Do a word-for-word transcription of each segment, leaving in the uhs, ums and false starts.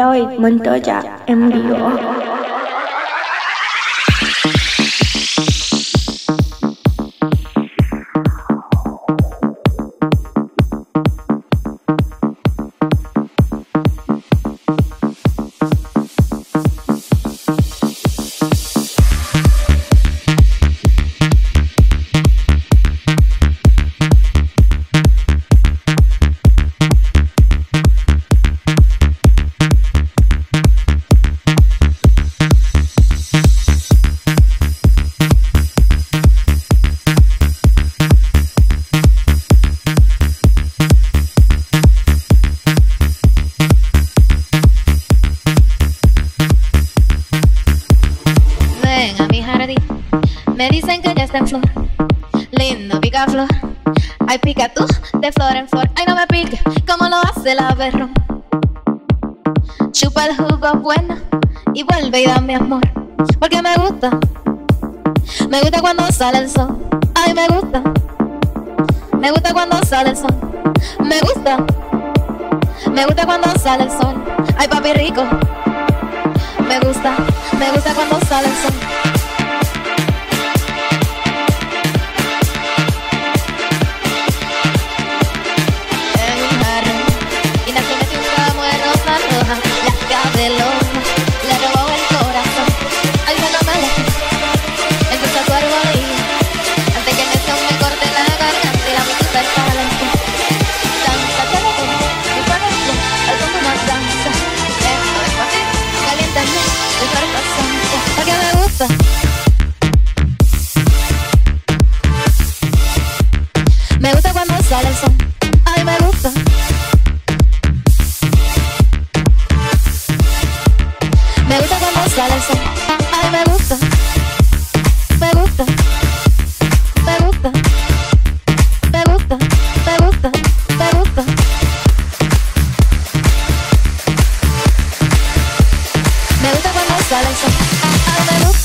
tôi Montoya en vivo. Me dicen que ya está en flor, lindo picaflor. Ay, pica tú, de flor en flor. Ay, no me pique, como lo hace la berro. Chupa el jugo bueno y vuelve y dame amor. Porque me gusta, me gusta cuando sale el sol. Ay, me gusta, me gusta cuando sale el sol. Me gusta, me gusta cuando sale el sol. Ay, papi rico, me gusta, me gusta cuando sale el sol. De loco, le robó el corazón. Ay, no me alejes, empieza tu arbolillo, antes que el necio me corte la garganta y la música está lenta. Danza, te lo pongo, mi corazón, al son de una danza. Esto es para ti, caliéntame, de cuerpo santo, porque me gusta. Me gusta cuando sale el sol. Ay, me gusta. Me gusta cuando sale el sol. Ay, me gusta. Me gusta. Me gusta. Me gusta. Me gusta. Me gusta. Me gusta cuando sale el sol. Ay, me gusta.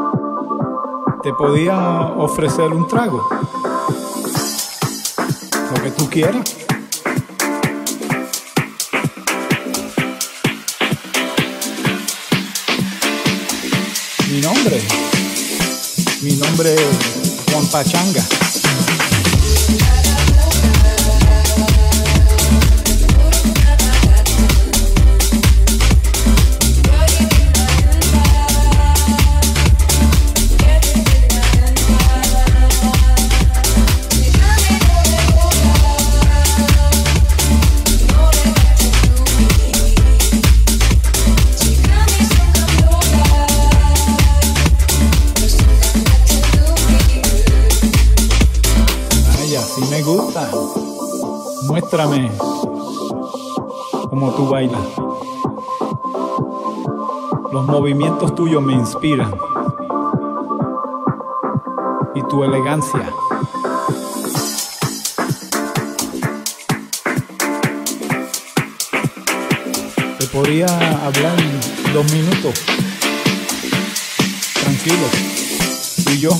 te podía ofrecer un trago. Lo que tú quieras. Mi nombre, mi nombre es Juan Pachanga. Me gusta. Muéstrame cómo tú bailas. Los movimientos tuyos me inspiran. Y tu elegancia. Te podría hablar en dos minutos. Tranquilo. Tú y yo.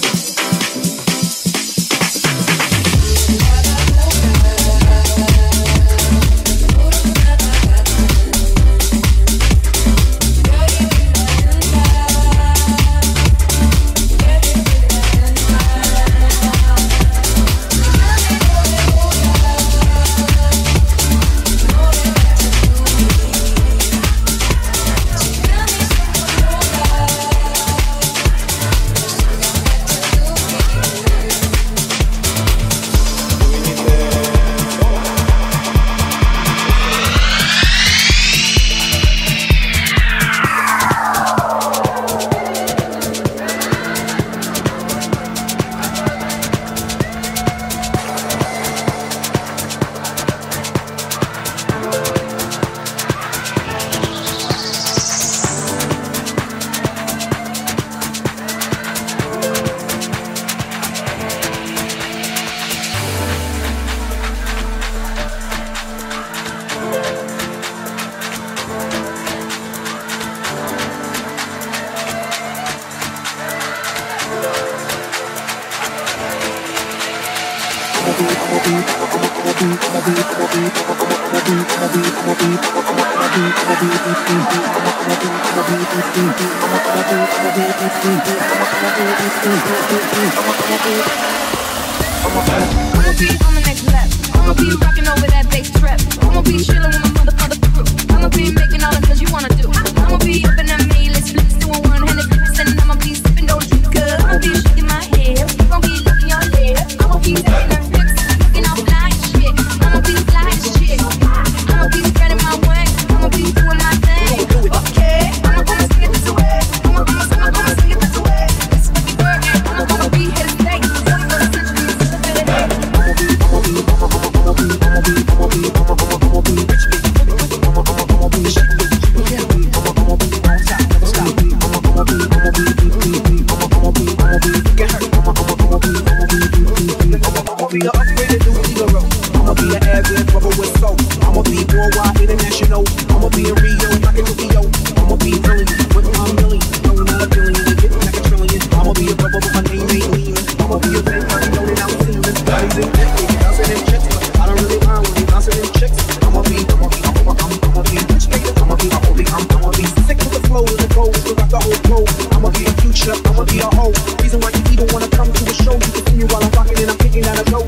I'ma be on the next level. I'ma be rocking over that bass trap. I'ma be chilling with my motherfucker crew. I'ma be making all the things you wanna do. I'ma be up in that meal, splits doing one-handed flips, and I'ma be sipping, don't drink good. I'ma be shaking my head. I'ma be looking your head. I'ma be taking them pics, looking all fly and shit. I'ma be fly as shit. I'ma be spreading my wings. I'ma be doing my thing. Okay, I'ma gonna sing it this way. I'ma gonna sing, I'm gonna sing it this way. This fucking word, I'ma gonna be here to stay. twenty-first century, it's a bit of day. I'ma be, I'ma be, I'ma be, I'ma be, I'ma be, I'ma be, I'ma be, I'ma be rich, bitch. I'ma, I'ma, I'ma be, shit, bitch. I'ma, I'ma be on top, never stop. I'ma, I'ma be, I'ma be, be, be, be. I'ma, I'ma be, I'ma be, get hurt. I'ma, I'ma, I'ma be, I'ma be, be, be, be. I'ma, I'ma be an upgraded new Figaro. I'ma be an average brother with soul. I'ma be worldwide international. I'ma be in Rio, rockin' Tokyo. I'ma be brilliant with my million. No, not a billion, getting like a trillion. I'ma be a brother with my name ain't leaving. I'ma be a big man, know that I'm feeling. Bodies in Bentley, bouncing in chicks. I don't really mind when they bouncing in chicks. I'ma be, I'ma be, I'ma, I'ma, I'ma be rich, nigga. I'ma be, I'ma be, I'm, I'ma be sick with the flow and the gold. Still got the whole flow. I'ma be a future, I'ma be a hoe. Reason why you even wanna come to a show. You can see me while I'm rocking and I'm kicking out a note.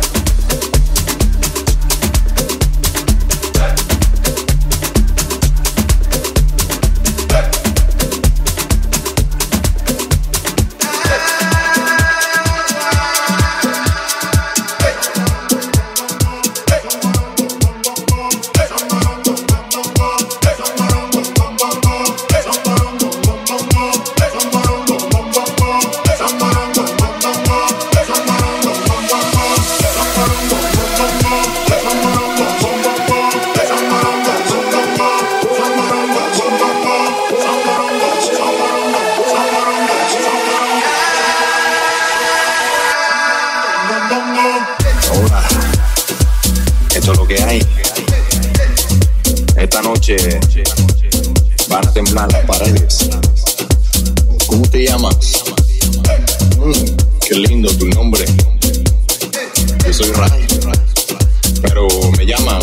Esto es lo que hay. Esta noche van a temblar las paredes. ¿Cómo te llamas? Qué lindo tu nombre. Yo soy Ray, pero me llama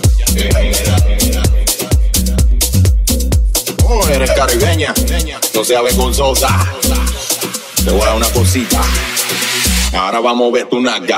oh, eres caribeña, no seas vergonzosa. Te voy a dar una cosita. Ahora vamos a ver tu naga.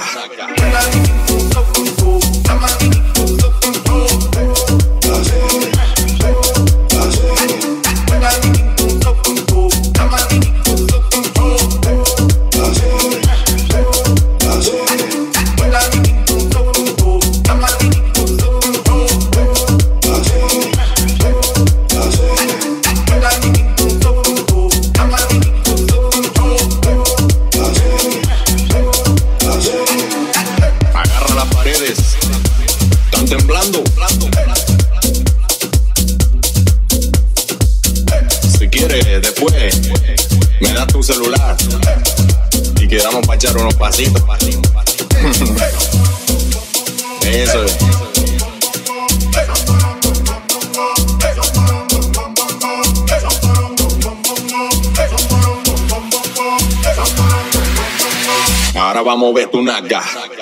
Celular y quedamos para echar unos pasitos. Eso es. Ahora vamos a ver tu naga.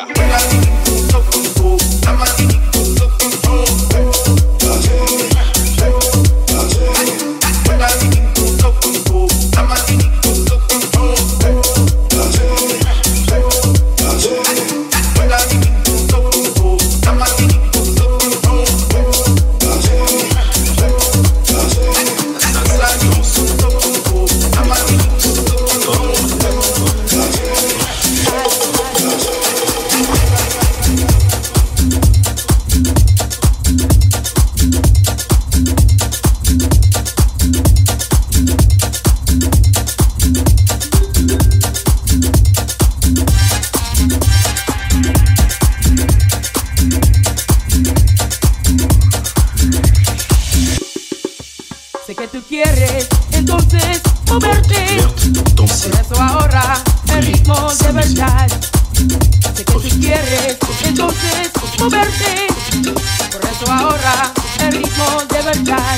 Sé que tú quieres entonces moverte, por eso ahorra el ritmo de verdad. Sé que tú quieres entonces moverte, por eso ahorra el ritmo de verdad.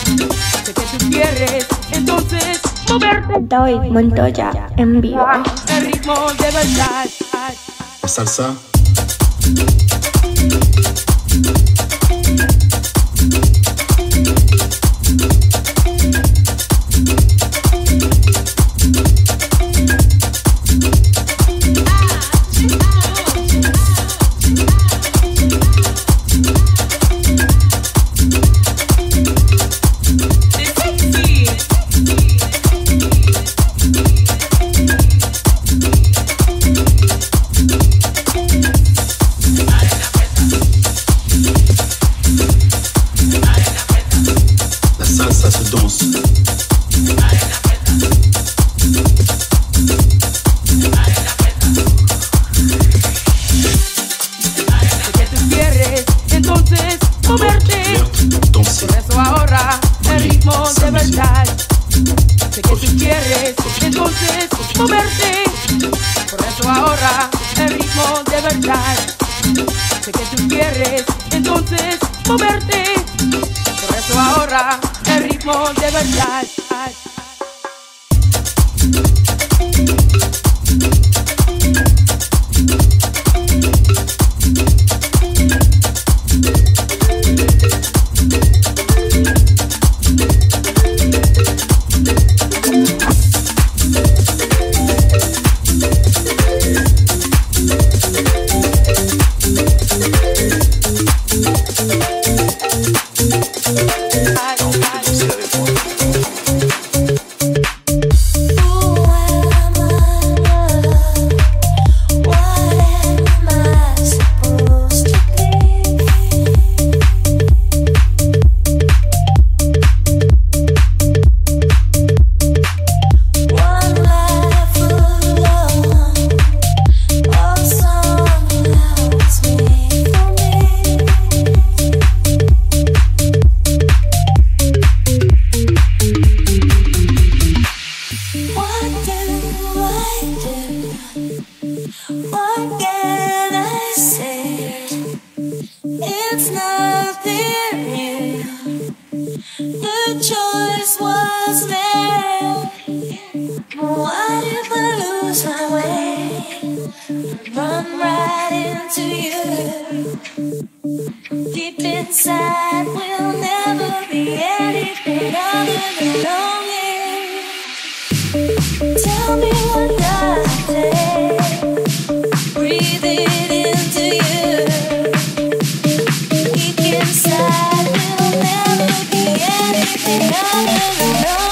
Sé que tú quieres entonces moverte. Doy Montoya en vivo. El ritmo de verdad. Salsa. choice was made. What if I lose my to you. Deep inside, we'll never be anything other than longing. Tell me what does it take? Breathe it into you. Deep inside, we'll never be anything other than longing.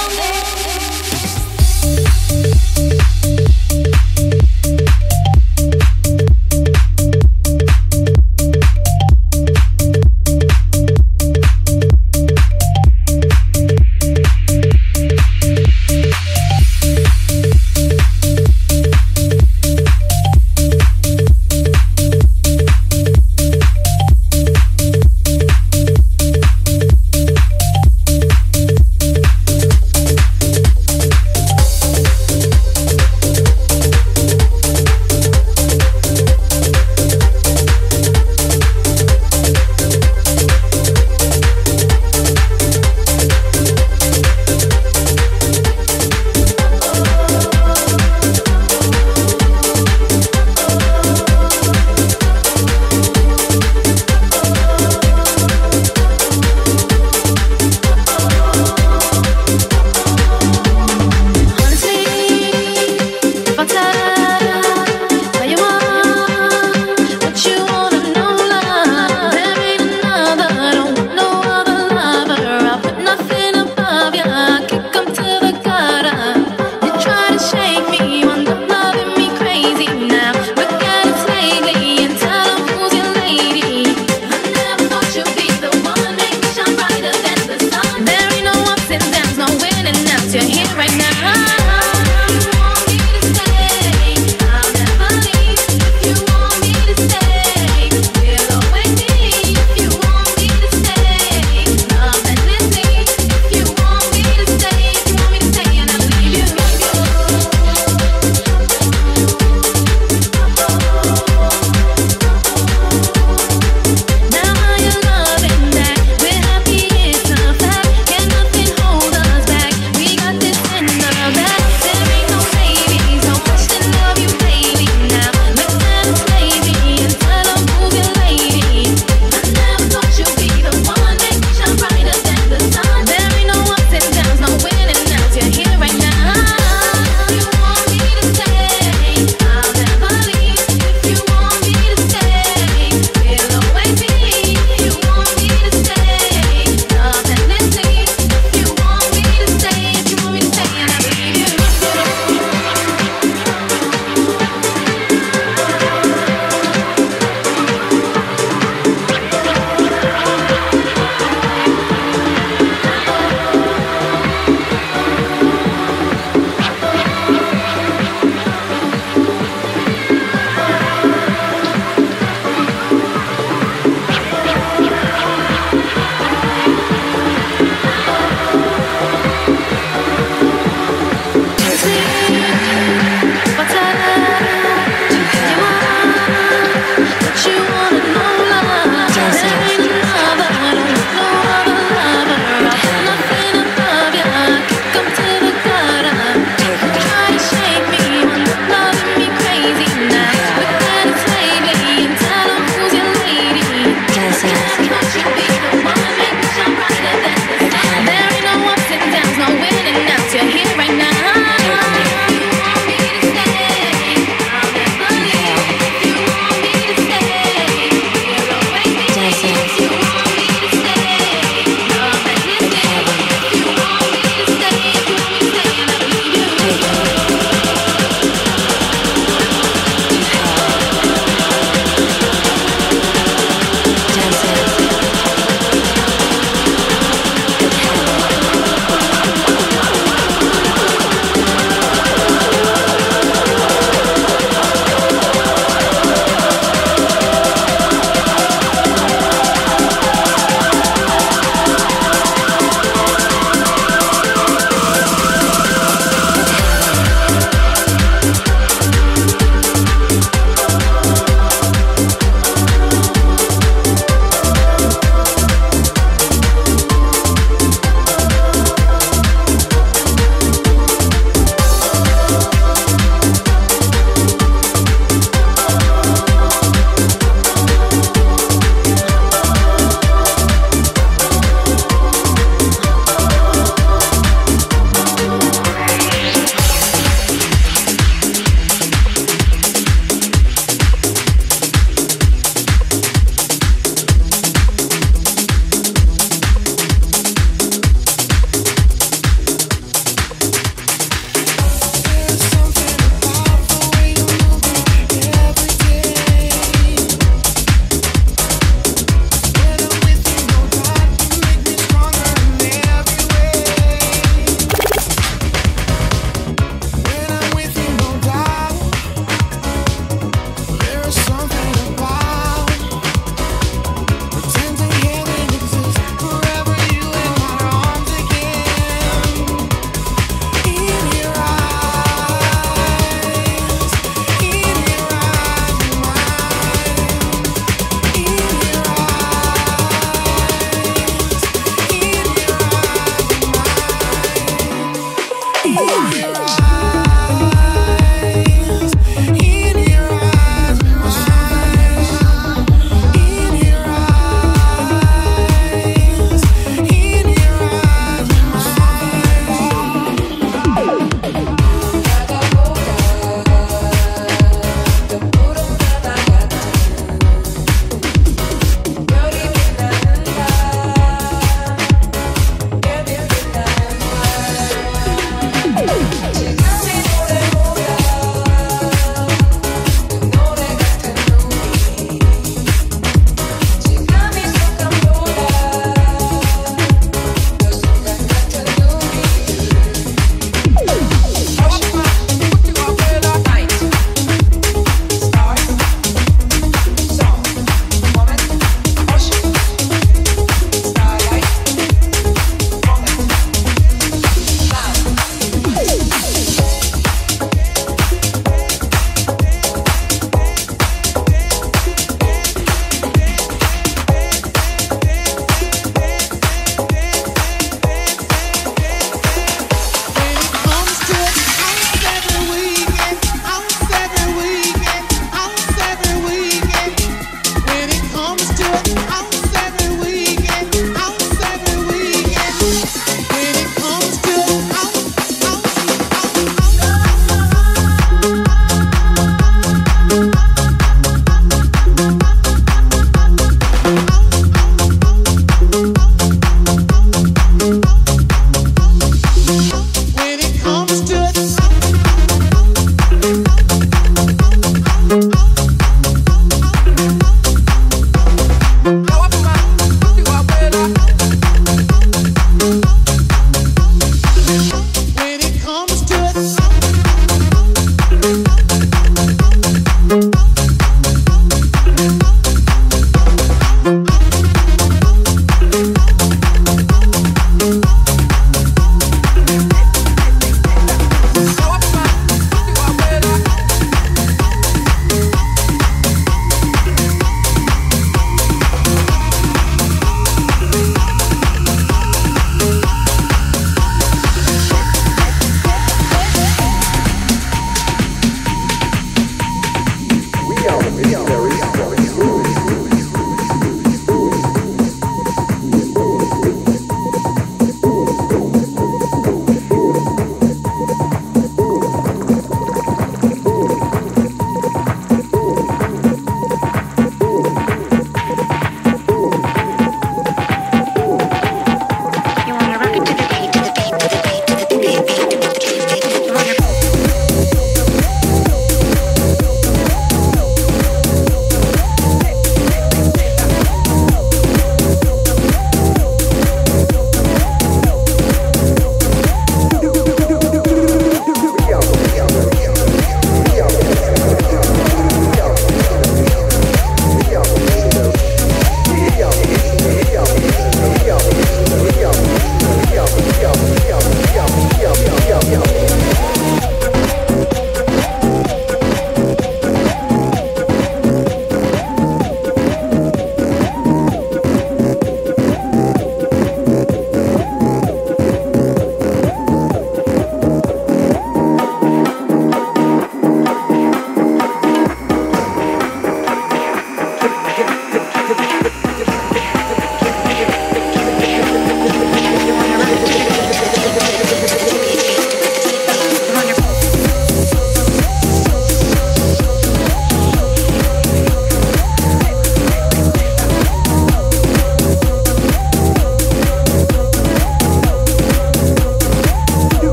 Llegando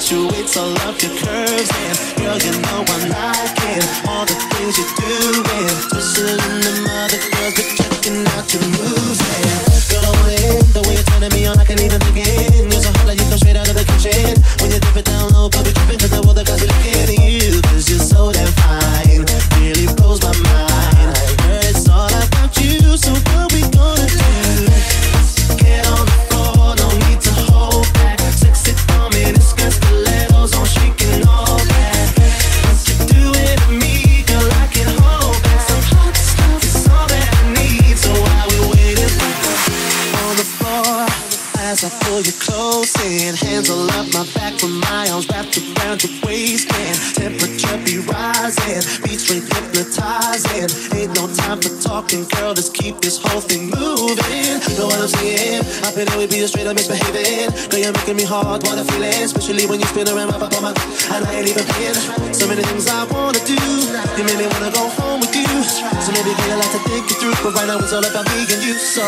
fluctuates all of your curves. And girl, you know I'm liking all the things you're doing. Twisting them other girls, but checking out your moves. And girl, I want it, the way you're turning me on, I can't even begin. You're so hot like you come straight out of the kitchen. When you dip it down low, I'll be tripping, cause the world got you looking at you. Cause you're so damn fine, really blows my mind. Girl, it's all about you, so what we gonna do? Get on the floor, no need to hold back. Sexy for me, this got stilettos on, shaking all that. You're doing to me, girl, I can hold back. Some hot stuff is all that I need, so while we waiting on the floor, as I pull you close in, hands all up my back with my arms wrapped around your waistband. Temperature be rising, beat straight hypnotizing. Ain't no time for talking, girl, let's keep this whole thing moving. Know what I'm saying? I've been always being straight up misbehaving. Girl, you're making me hard, what I feel, especially when you spin around my back on my, and I ain't even paying. So many things I wanna do, you made me wanna go home with you. So maybe girl, I like to think it through, but right now it's all about me and you. So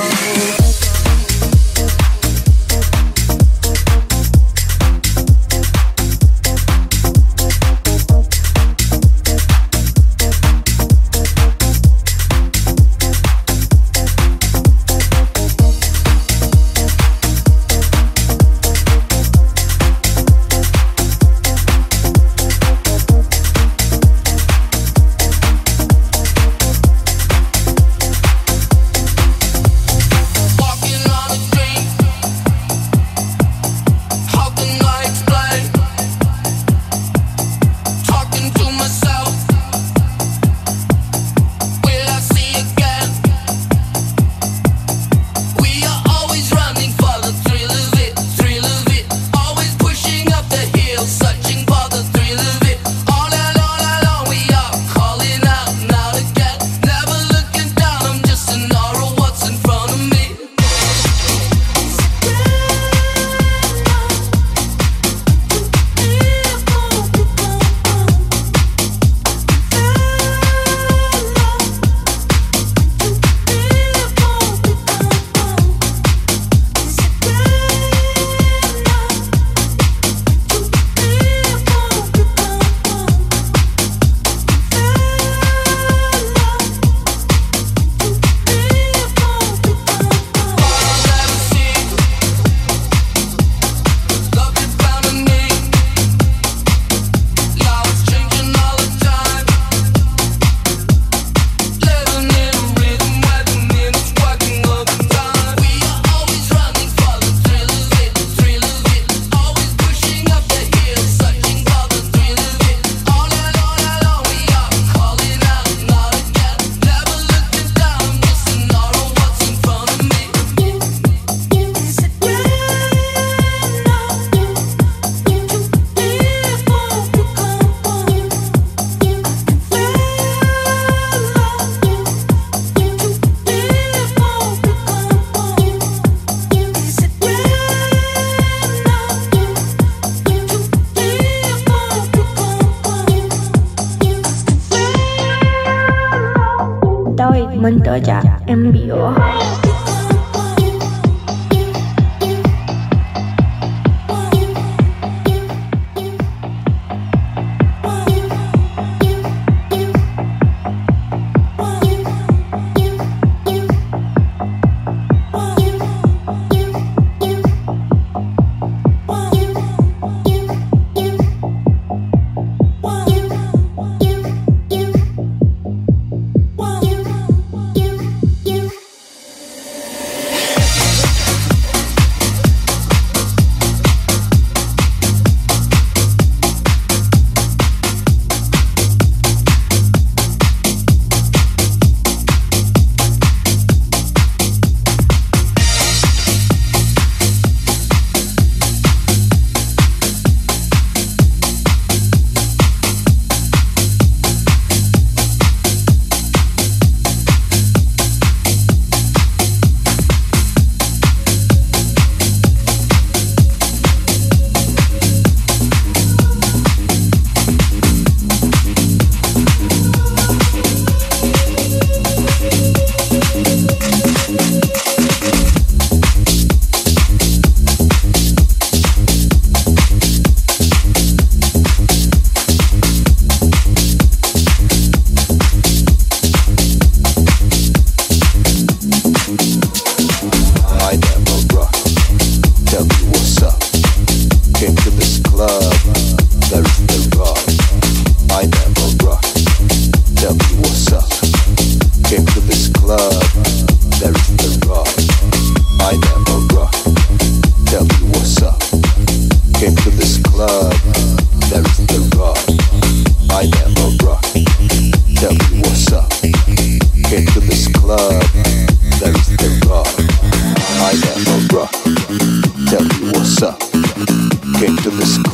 Mendoza en vivo.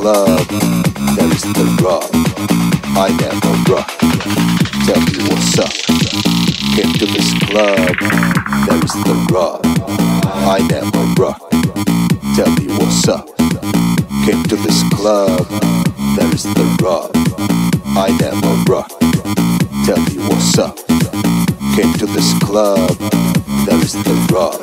club, there is the rock. I never rock. Tell me what's up. Came to this club, there is the rock. I never rock. Tell me what's up. Came to this club, there is the rock. I never rock. Tell me what's up. Came to this club, there is the rock.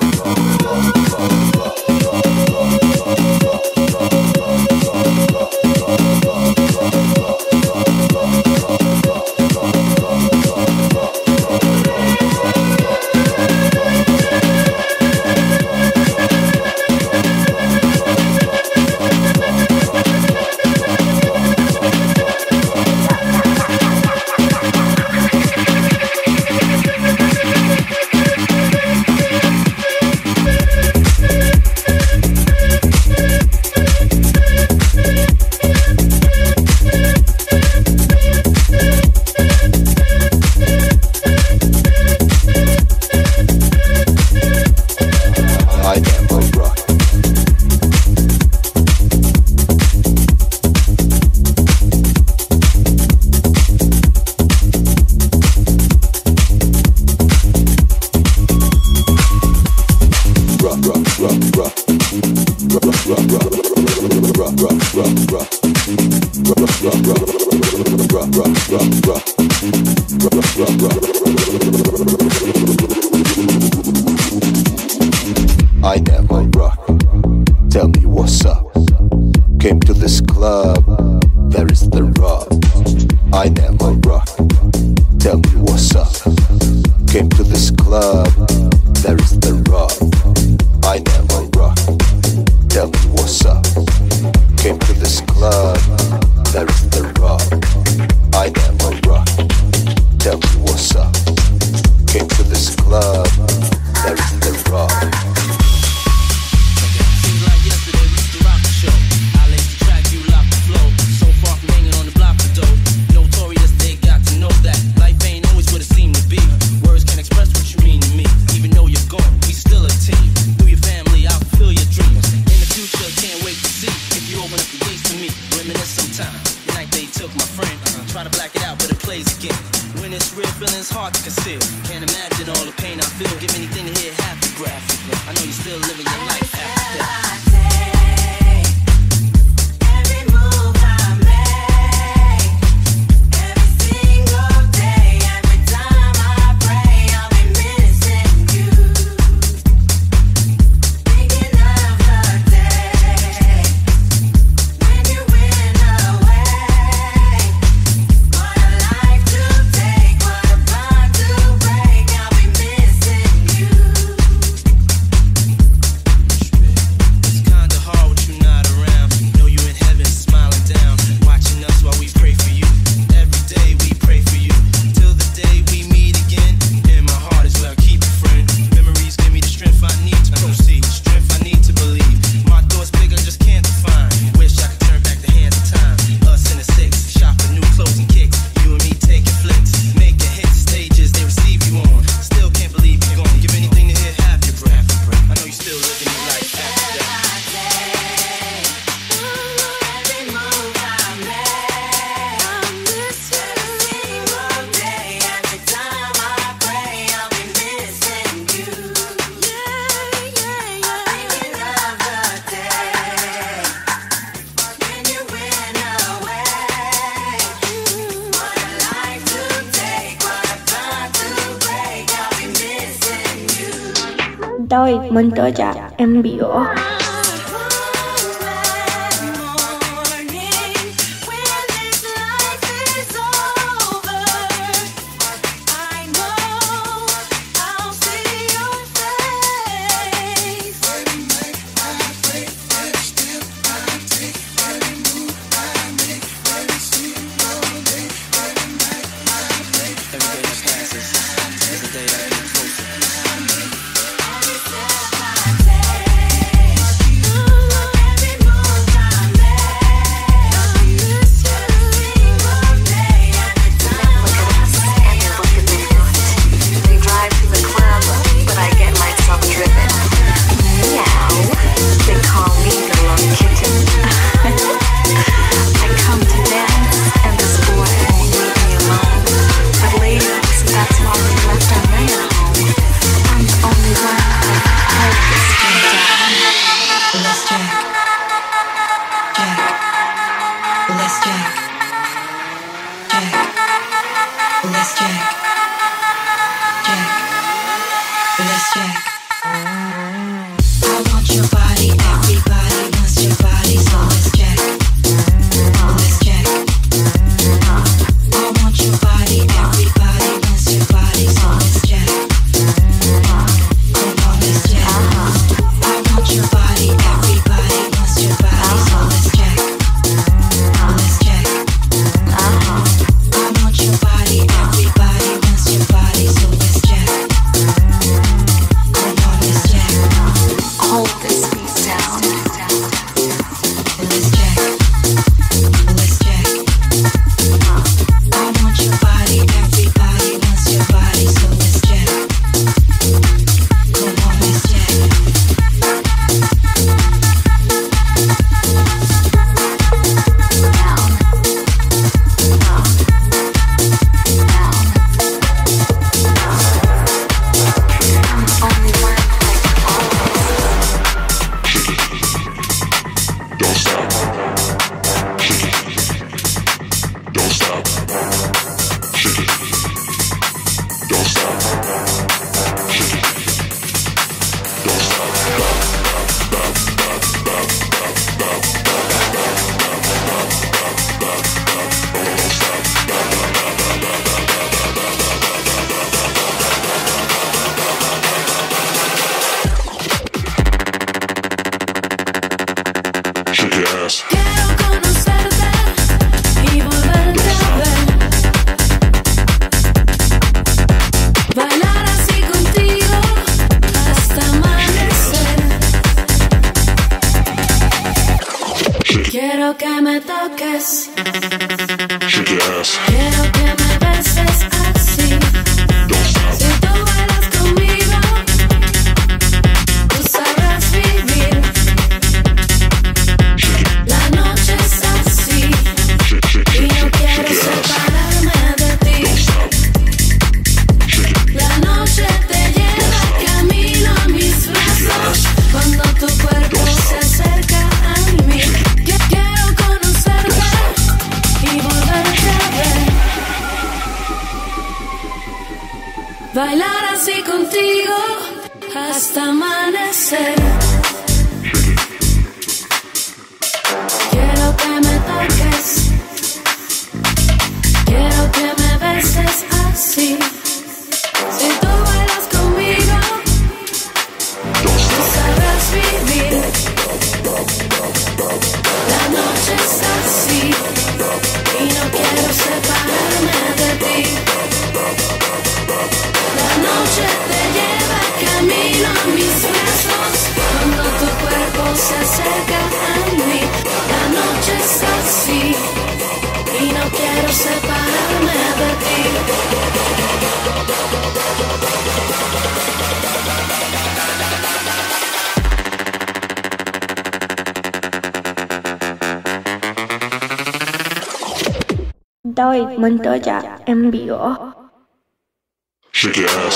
I never rock. Tell me what's up. Came to this club, there is the rock. I never rock. Tell me what's up. Came to this club, there is the rock. I never rock. Tell me what's up. Came to this club, there is the rock. I never rock. Tell me what's up. Came to this club, there is the rock. Tôi Montoya en vivo. Day Quiero que me toques. Shake your ass. Quiero que me beses así. Don't stop. Si tú bailas conmigo, tú sabrás vivir. La noche es así y no quiero separarme de ti. La noche te lleva camino a mis brazos cuando tu cuerpo se acerca a mí. Quiero conocerte y volverte a ver. Bailar así contigo hasta amanecer. Quiero que me toques. Quiero que me beses así. Si tú bailas conmigo, tú sabrás vivir. La noche es así y no quiero separarme de ti. La noche te lleva camino a mis brazos cuando tu cuerpo se acerca a mí. La noche es así y no quiero separarme de ti. David Montoya en vivo. Shake your ass.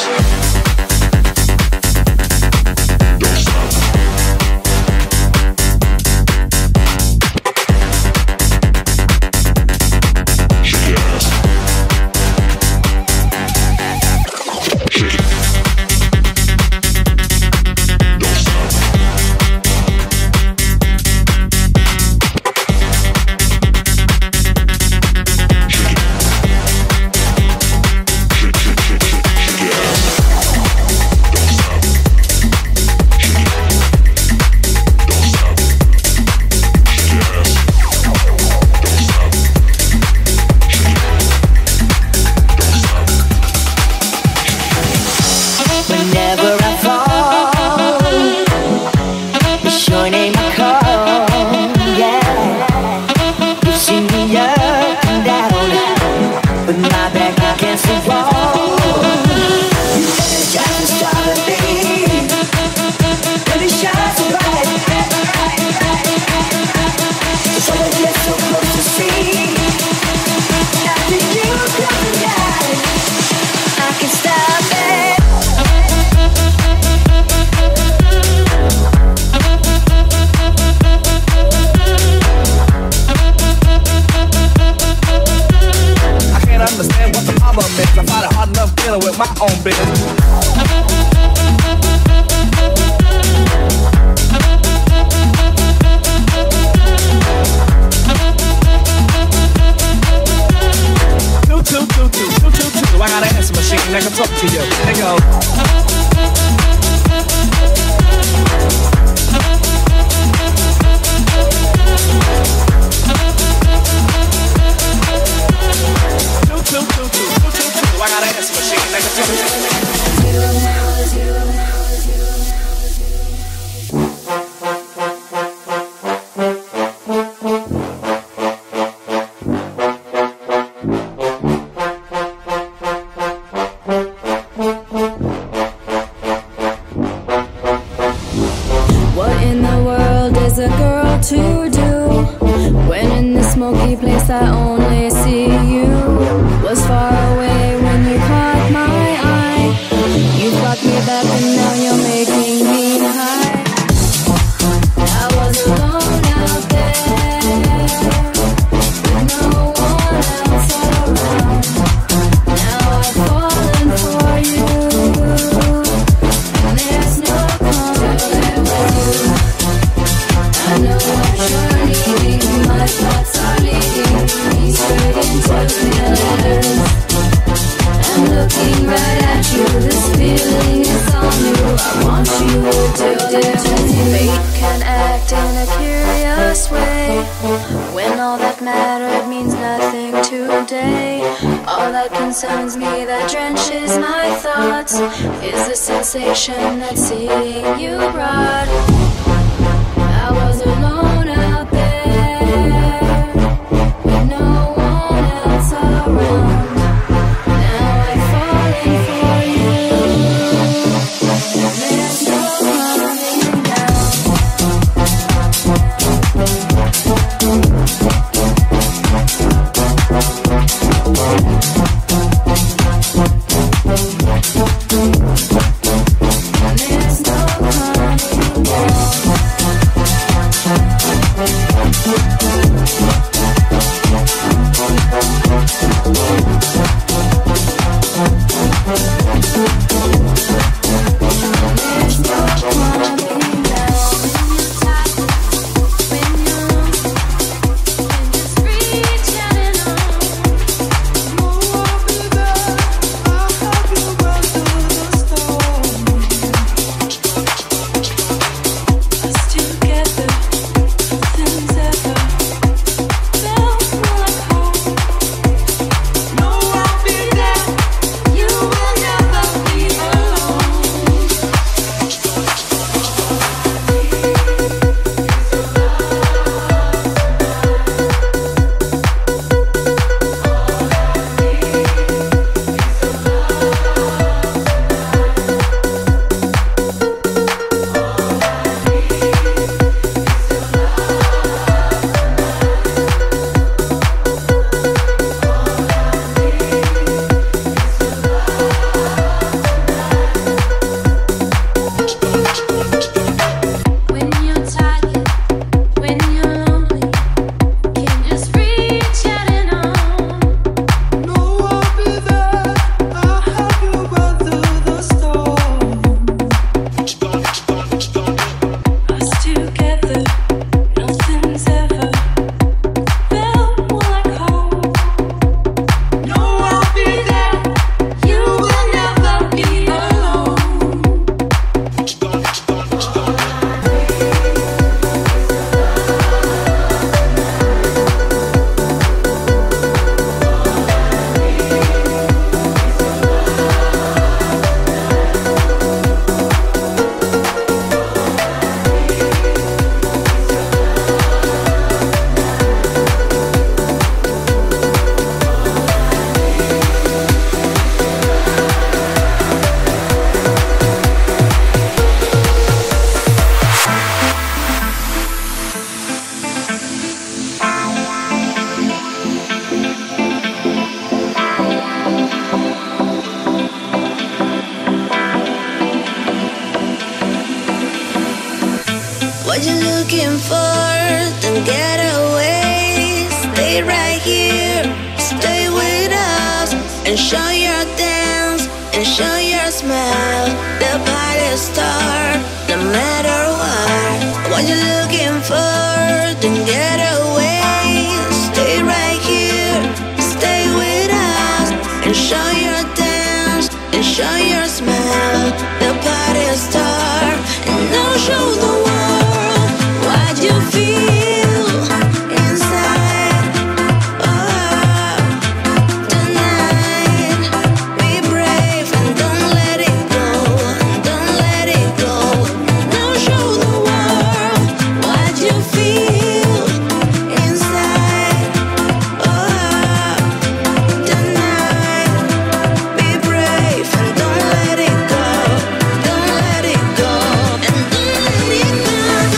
With my own business. Two, two, two, two, two, two, two. I got an answer machine that can talk to you. There you go. Two, two, two, two, two, two, two. I got an answer machine that can talk to you. Concerns me, that drenches my thoughts, is the sensation that seeing you brought. I was alone out there. What you looking for? Then get away. Stay right here. Stay with us and show your dance and show your smile. The party start no matter what. What you looking for? Then get away. Stay right here. Stay with us and show your dance and show your smile. The party start and now show the world what you feel inside. Oh, tonight be brave and don't let it go. Don't let it go. Now show the world what you feel inside. Oh, tonight be brave and don't let it go. Don't let it go. And don't let it go.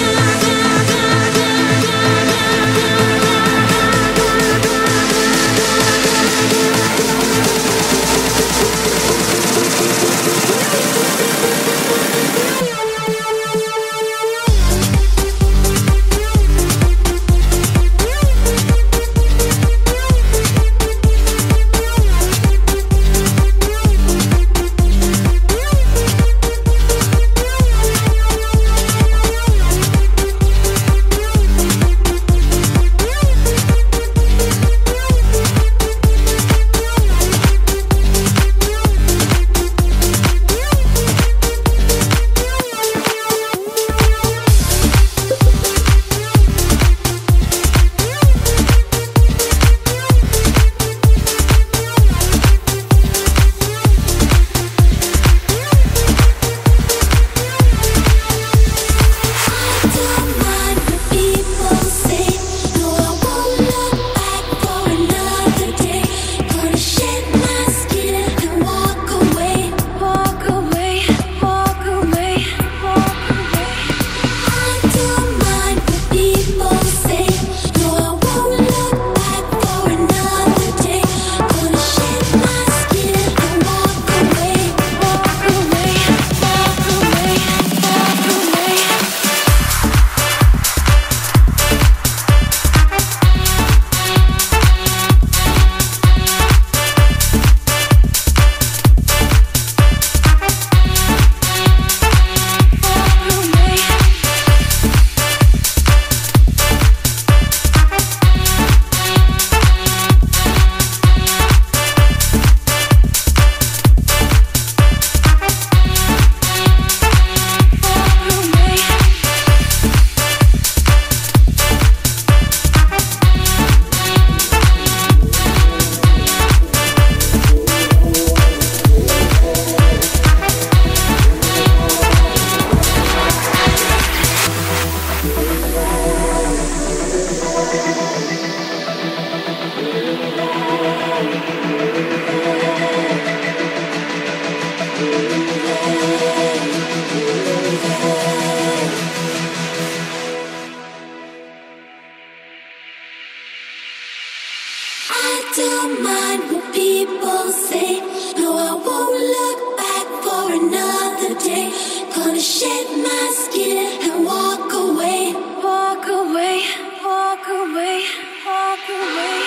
don't mind what people say. No, I won't look back for another day. Gonna shed my skin and walk away. Walk away, walk away, walk away.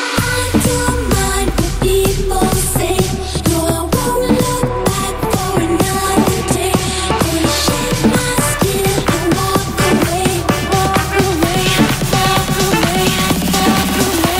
I don't mind what people say. No, I won't look back for another day. Gonna shed my skin and walk away. Walk away, walk away, walk away.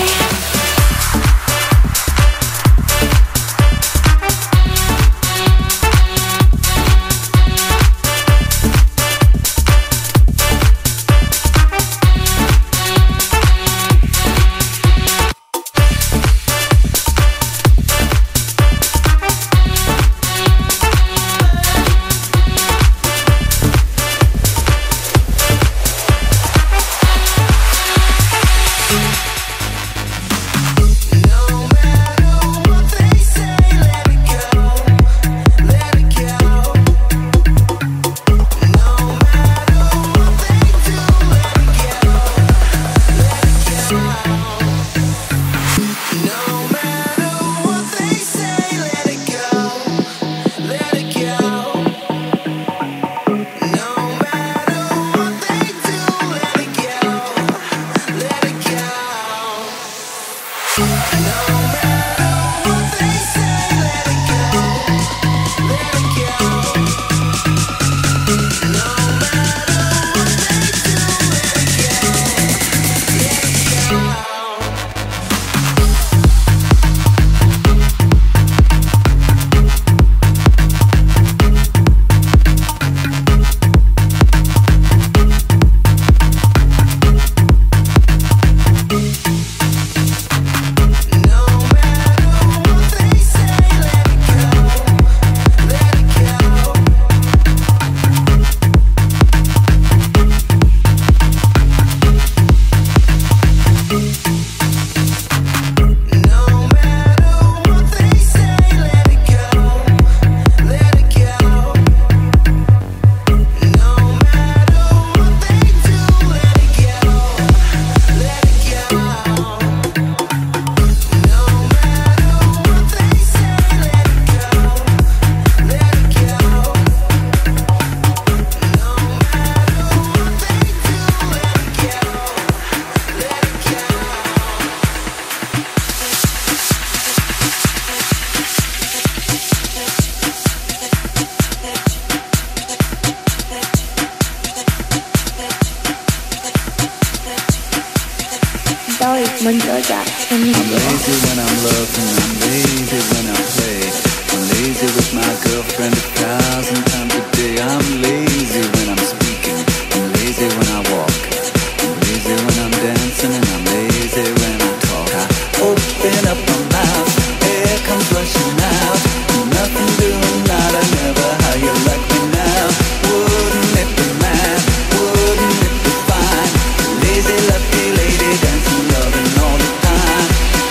Mendoza M B O. I'm lazy when I'm loving, I'm lazy when I play. I'm lazy with my girlfriend a thousand times a day. I'm lazy when I'm speaking, I'm lazy when I walk. I'm lazy when I'm dancing and I'm lazy when I talk. I open up my mouth, air comes rushing out. Nothing doing, not I never how you like me now. Wouldn't it be mad, wouldn't it be fine? Lazy, lucky lady, dancing, loving all the time.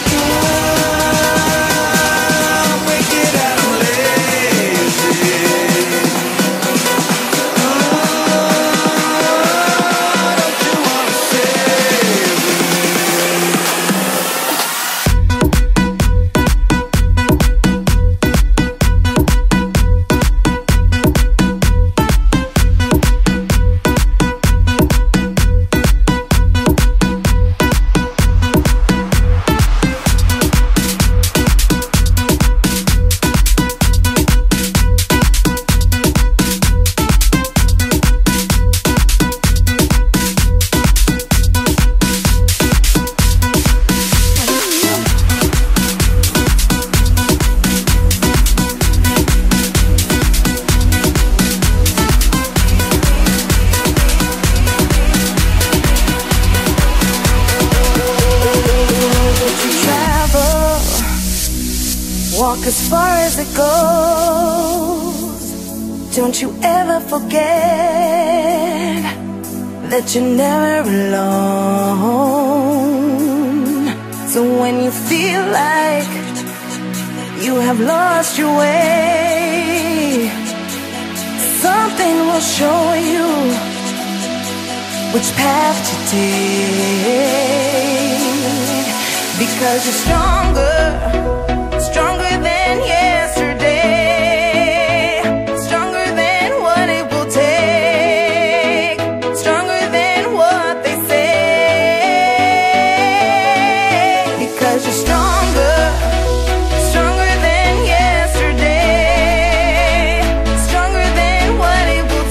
I'm wicked and I'm lazy. Oh, don't you wanna save me? Travel, walk as far as it goes. Don't you ever forget that you're never alone. So when you feel like you have lost your way, something will show you which path to take. Because you're stronger, stronger than yesterday, stronger than what it will take, stronger than what they say. Because you're stronger, stronger than yesterday, stronger than what it will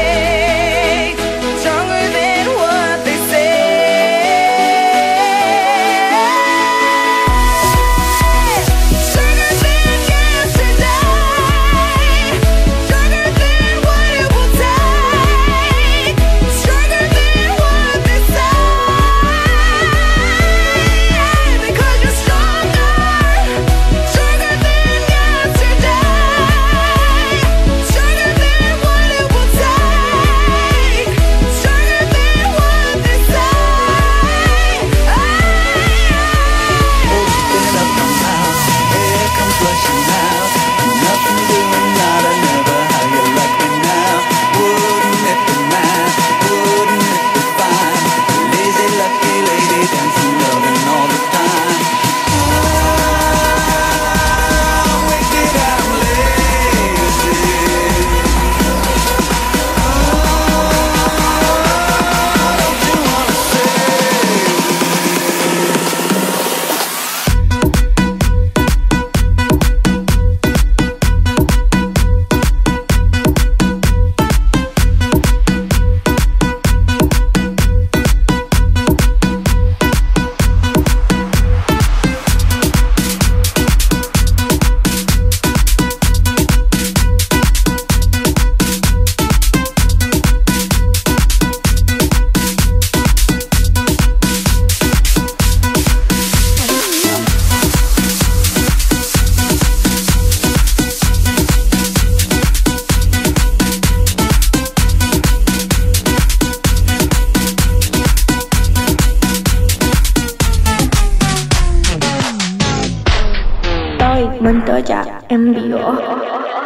take, stronger than what they say. Mendoza M B O.